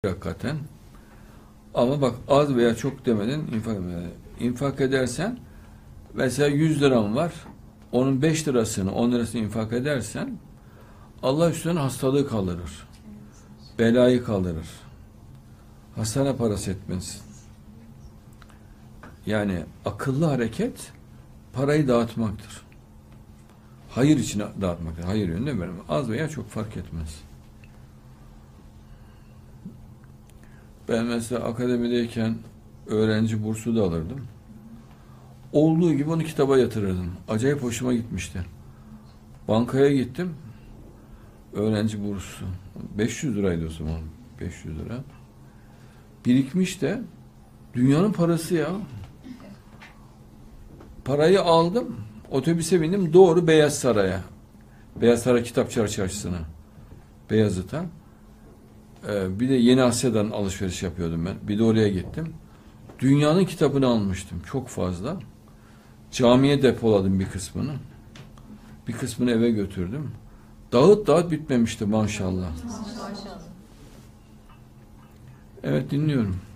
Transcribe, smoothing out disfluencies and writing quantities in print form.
hakikaten. Ama bak az veya çok demeden infak edersen mesela 100 liram var. Onun 5 lirasını 10 lirasını infak edersen Allah üstüne hastalığı kaldırır. Belayı kaldırır. Hastane parası etmez. Yani akıllı hareket parayı dağıtmaktır. Hayır için dağıtmaktır. Hayır yönünde verme. Az veya çok fark etmez. Ben mesela akademideyken öğrenci bursu da alırdım. Olduğu gibi onu kitaba yatırırdım. Acayip hoşuma gitmişti. Bankaya gittim. Öğrenci bursu. 500 liraydı o zaman. 500 lira. Birikmiş de dünyanın parası ya. Parayı aldım. Otobüse bindim. Doğru Beyaz Saray'a. Beyaz Saray Kitapçılar Çarşısı'na. Beyazıt'a. Bir de Yeni Asya'dan alışveriş yapıyordum ben. Bir de oraya gittim. Dünyanın kitabını almıştım. Çok fazla. Camiye depoladım bir kısmını. Bir kısmını eve götürdüm. Dağıt bitmemişti maşallah. Maşallah. Evet, dinliyorum.